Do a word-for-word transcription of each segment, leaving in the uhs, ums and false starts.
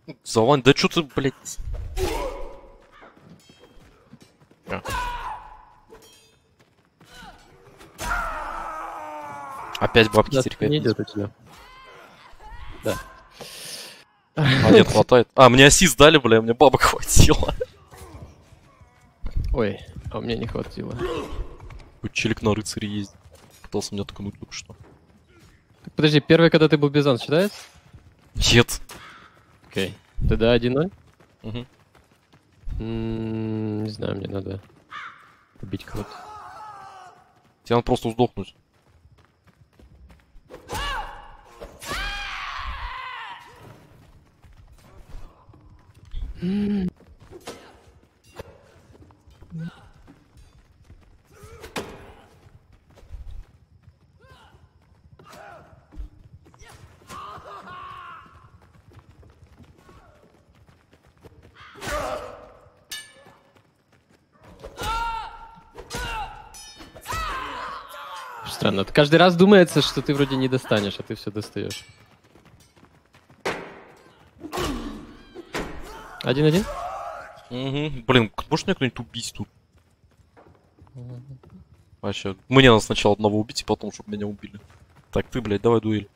Завань, да чё ты, блядь? А. Опять бабки Да, терпеть. не идет у тебя. Да. А нет, хватает. А, мне ассист дали, бля, мне бабок хватило. Ой, а мне не хватило. Хоть челик на рыцаре ездит. Пытался меня ткнуть только что. Так, подожди, первый, когда ты был Бизон, считается? Нет. Окей. Тогда один ноль? Угу. М-м, не знаю, мне надо убить кого-то. Тебе надо просто сдохнуть. Странно. Каждый раз думается, что ты вроде не достанешь, а ты все достаешь. Один-один? Угу. Блин, может мне кто-нибудь убить тут? Вообще, мне надо сначала одного убить, и потом, чтобы меня убили. Так, ты, блядь, давай дуэль.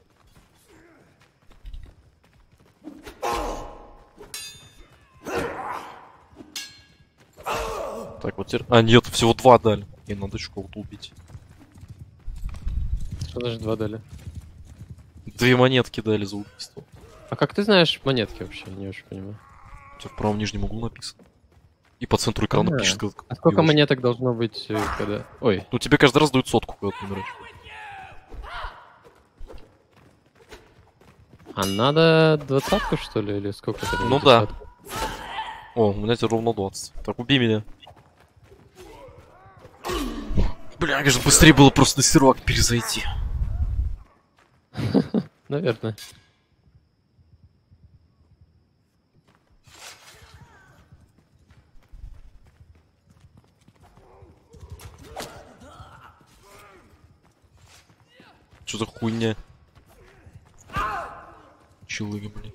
Так, вот теперь... А, нет, всего два дали. Мне надо еще кого-то убить. Что значит два дали? Две монетки дали за убийство. А как ты знаешь монетки вообще? Не очень понимаю. У тебя в правом нижнем углу написано. И по центру экрана А, пишет, как... а сколько монеток должно быть, когда... Ой. Ну, тебе каждый раз дают сотку, когда ты умираешь. А надо двадцатку, что ли, или сколько это? Ну да. О, у меня теперь ровно двадцать. Так, убей меня. Бля, конечно, быстрее было просто на сервак перезайти. Наверное. Что за хуйня? Чилыги, блин.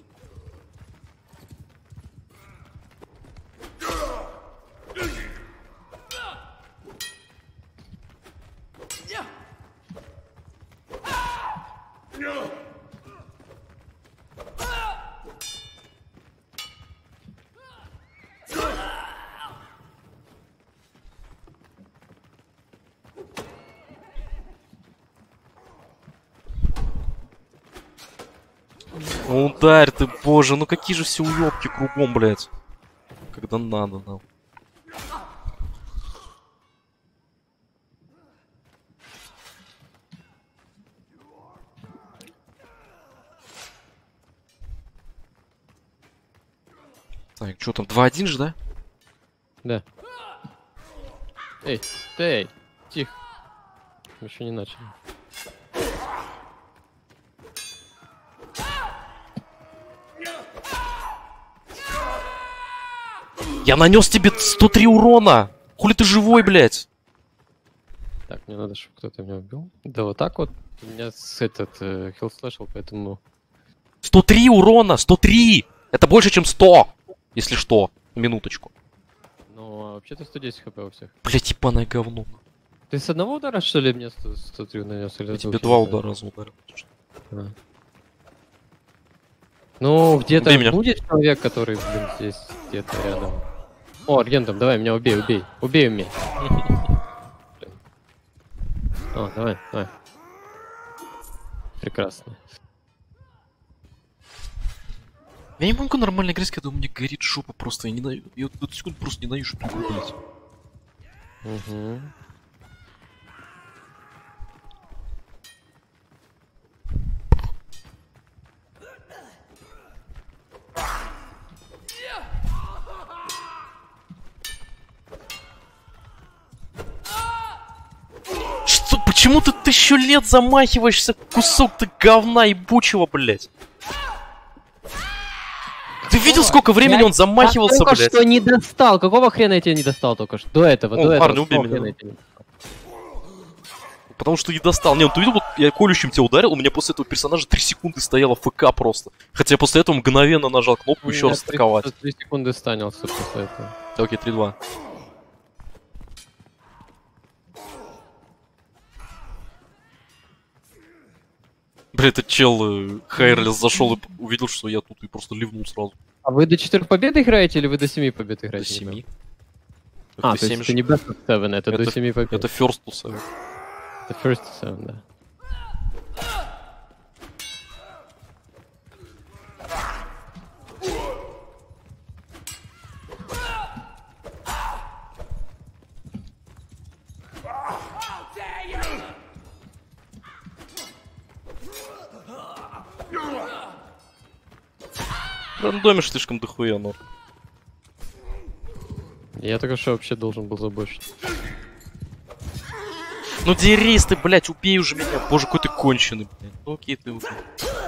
Ударь ты, боже, ну какие же все уёбки кругом, блядь. Когда надо, нам. Так, что там, два-один же, да? Да. Эй, эй, тихо. Мы еще не начали. Я нанес тебе сто три урона! Хули ты живой, блядь? Так, мне надо, чтобы кто-то меня убил. Да вот так вот. У меня с этот э, хилл слэшил, поэтому... сто три урона! сто три! Это больше, чем сто! Если что, на минуточку. Ну, а вообще-то сто десять хп у всех. Блядь, ебаное говно. Ты с одного удара, что ли, мне сто, сто три нанес? Или Я с тебе двух два хилл удара раза ударил. А. Ну, где-то Убей меня. будет человек, который, блин, здесь где-то рядом. О, Аргентом, давай, меня убей, убей. Убей меня. О, давай, давай. Прекрасно. Я не могу нормально играть, когда у меня горит жопа просто. Я не ненавижу. Я вот эту секунду просто ненавижу эту игру, блядь. Угу. Что? Почему ты тысячу лет замахиваешься, кусок ты говна ебучего, блядь? Ты видел, сколько времени я он замахивался, только блядь? что не достал. Какого хрена я тебя не достал только что? До этого, О, до этого. парни, убей Какого меня. хрена я тебя не достал? Потому что не достал. Не, ну ты видел, вот я колющим тебя ударил, у меня после этого персонажа три секунды стояла ФК просто. Хотя я после этого мгновенно нажал кнопку еще раз атаковать. три секунды станился после этого. Окей, три-два. Бля, этот чел э, Хайрлес зашел и увидел, что я тут, и просто ливнул сразу. А вы до четырех побед играете или вы до семи побед До играете? семи. А, то есть это не Best of Seven, это, Это- до семи побед. Это first to seven. Это First to Seven, да. Рандомишь слишком дохуя, но. Я только что вообще должен был забочить. Ну дерись ты, блядь, убей уже меня. Боже, какой ты конченый, блядь. Ну окей, ты уже.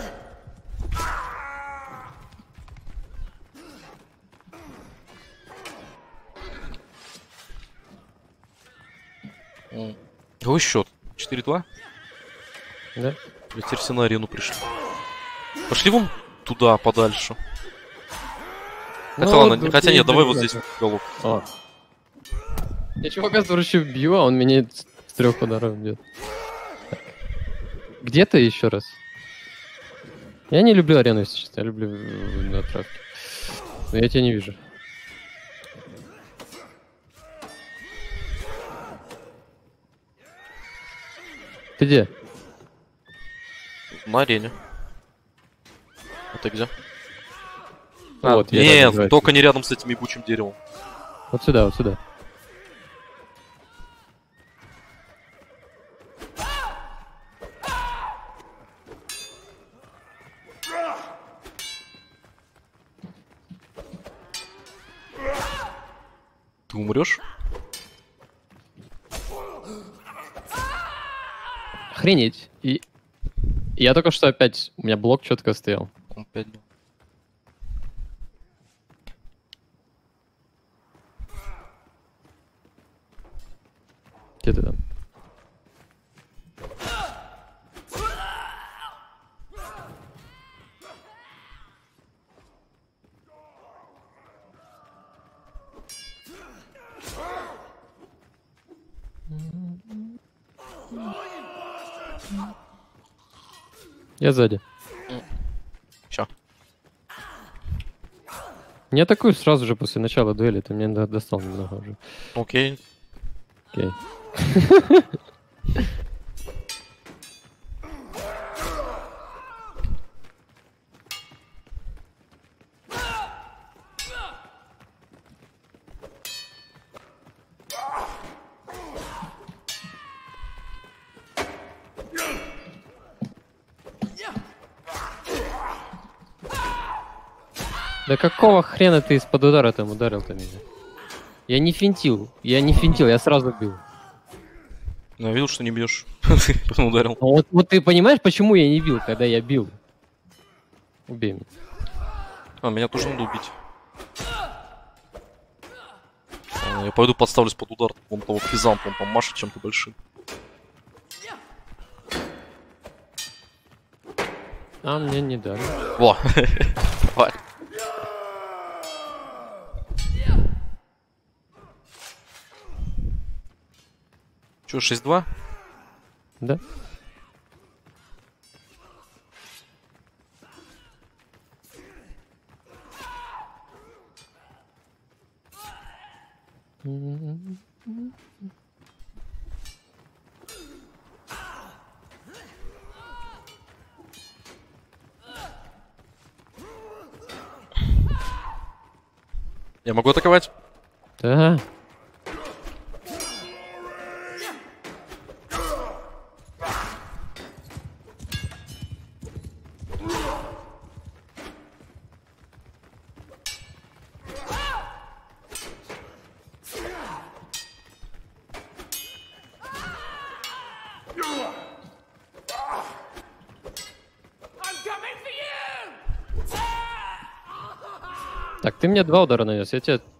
М. Какой счет? четыре-два? Да? Я теперь все на арену пришли. Пошли вон туда, подальше. Хотя Ну, ладно, вот хотя и нет, давай вот ребята. здесь голову. О. Я чувака, короче, бью, а он меня с с трех ударов бьет. Так. Где ты еще раз? Я не люблю арену, если честно. Я люблю э, на травке. Но я тебя не вижу. Ты где? На арене. А ты где? А, вот, я нет, рядом, давай. только не рядом с этим ебучим деревом. Вот сюда, вот сюда. Ты умрешь? Охренеть. И я только что опять... У меня блок четко стоял. Он опять. Где ты там? Я сзади. Ща. Не атакуй сразу же после начала дуэли, ты мне до- достал немного уже. Окей. Окей. Да какого хрена ты из-под удара там ударил-то меня? Я не финтил, я не финтил, я сразу бил. Ну, я видел, что не бьешь. Потом ударил. А Вот, вот ты понимаешь, почему я не бил, когда я бил? Убей меня. А, меня тоже надо убить. А, я пойду подставлюсь под удар вон того физанта, он там машет чем-то большим. А мне не дали. Во! Давай. Че, шесть-два? Да? Я могу атаковать? Да. Так, ты мне два удара нанес, я тебе